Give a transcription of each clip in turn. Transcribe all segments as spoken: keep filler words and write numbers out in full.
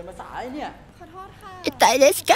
นมาสายเนี่ยขอโทษค่ะอิตาเดสกะ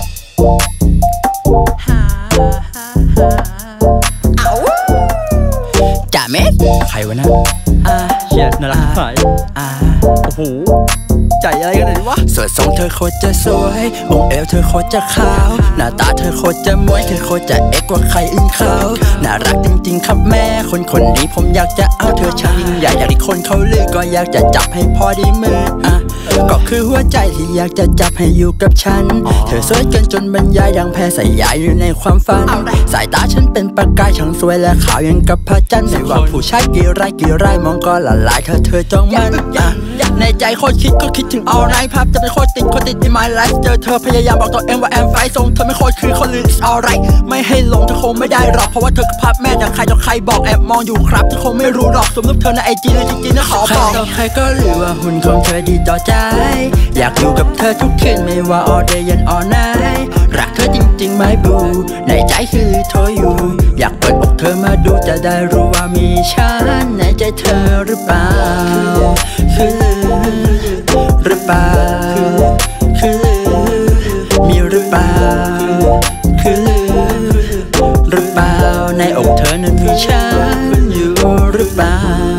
เอาจ่าเมสใครวะนะอ่าเชียร์น่ารักหายอ่าโอ้โหใจอะไรกันเลยวะสวยทรงเธอโคตรจะสวยองค์เอวเธอโคตรจะขาวหน้าตาเธอโคตรจะมวยเธอโคตรจะเอ็กกว่าใครอื่นเขาน่ารักจริงๆครับแม่คนคนนี้ผมอยากจะเอาเธอช่างยิ่งใหญ่อยากที่คนเขาลือก็อยากจะจับให้พอดีมืออ่ะก็คือหัวใจที่อยากจะจับให้อยู่กับฉันเธอสวยเกินจนบรรยายดังแพรใส่ยายอยู่ในความฝันสายตาฉันเป็นประกายช่างสวยและขาวยังกับพระจันทร์ไม่ว่าผู้ชายกี่ไรกี่ไรมองก็ละลายเธอเธอจ้องมันในใจโคตรคิดก็คิดถึงเอาไรภาพจะเป็นโคตรติดโคตรติดใน my life เจอเธอพยายามบอกตัวเองว่าแอมไฟทรงเธอไม่โคตรคือคนลืม alright ไม่ให้ลงเธอคงไม่ได้หรอกเพราะว่าเธอคือภาพแม่จากใครต่อใครบอกแอบมองอยู่ครับเธอคงไม่รู้หรอกสมมติเธอในไอจีเลยจริงๆนะขอบอกใครต่อใครก็รู้ว่าหุ่นของเธอดีต่อใจอยากอยู่กับเธอทุกคืนไม่ว่า all day ยัน all night รักเธอจริงๆไม่บูในใจคือเธออยู่อยากเปิดอกเธอมาดูจะได้รู้ว่ามีฉันในใจเธอหรือเปล่าคือหรือเปล่าคือมีหรือเปล่าคือหรือเปล่าในอกเธอนั้นมีฉันอยู่หรือเปล่า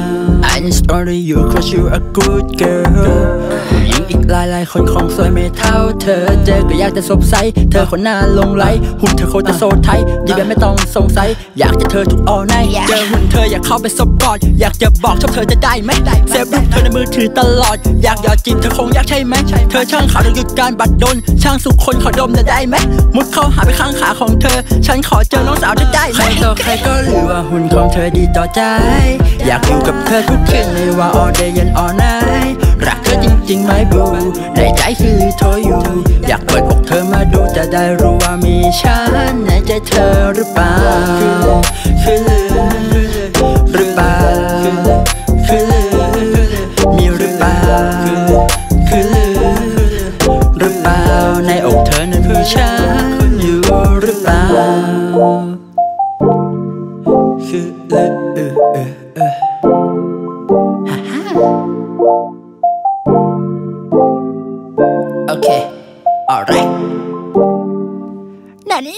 I just only you cause you a good girl ผู้หญิงอีกหลายหลายคนคงสวยไม่เท่าเธอเจอก็อยากจะสบใสเธอคนหน้าลงไหลหุ่นเธอโคตรจะโซไทยดีแบบไม่ต้องสงสัยอยากจะเธอทุก all night เจอหุ่นเธออยากเข้าไปสบกอดอยากจะบอกชอบเธอจะได้ไหมเซฟรูปเธอในมือถือตลอดอยากหยอดจีบเธอคงอยากใช่ไหมเธอช่างขาวต้องหยุดการบัดดลช่างสุขคนขอดมจะได้ไหมมุดเข้าหาไปข้างขาของเธอฉันขอเจอน้องสาวจะได้ไหมใครต่อใครก็รู้ว่าหุ่นของเธอดีต่อใจอยากอยู่กับเธอทุกคืนไม่ว่า all day ยัน all night รักเธอจริงๆไม่บูในใจคือเธออยู่อยากเปิดอกเธอมาดูจะได้รู้ว่ามีฉันในใจเธอหรือเปล่าคือหรือเปล่าคือมีหรือเปล่าคือหรือเปล่าในอกเธอนั้นมีฉันอยู่หรือเปล่าคือเออเออเออเออฮ่าฮ่าโอเค alright 何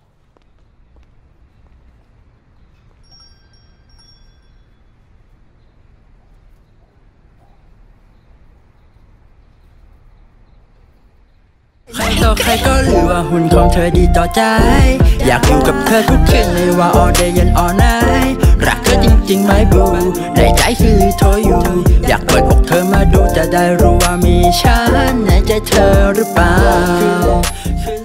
ใครต่อใครก็รู้ว่าหุ่นของเธอดีต่อใจอยากอยู่กับเธอทุกคืนไม่ว่า all day ยัน all night รักเธอจริงๆไม่บูในใจคือเธออยู่อยากเปิดอกเธอมาดูจะได้รู้ว่ามีฉันในใจเธอหรือเปล่า